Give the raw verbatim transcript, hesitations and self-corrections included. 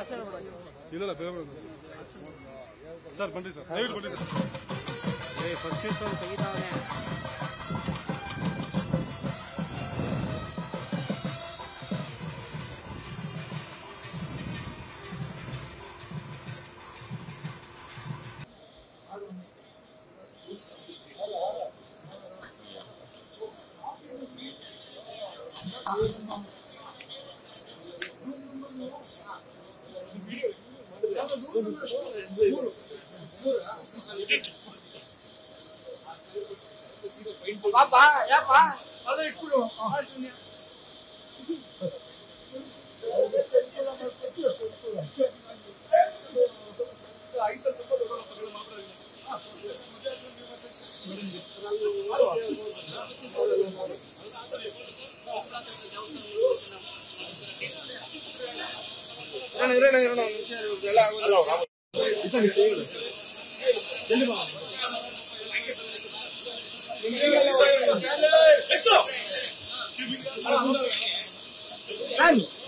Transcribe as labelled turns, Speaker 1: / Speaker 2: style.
Speaker 1: ಇಲ್ಲ ಬೇರೆ ಸರ್ ಬನ್ನಿ ಸರ್ ದಯವಿಟ್ಟು ಬನ್ನಿ ಸರ್ ಏ ಫಸ್ಟ್ ಪೀಸ್ ಅವ್ರು ತೆಗಿತಾವನೆ
Speaker 2: Papa, ya pa. Ada ikut loh. Rena, Rena, Rena, Eso.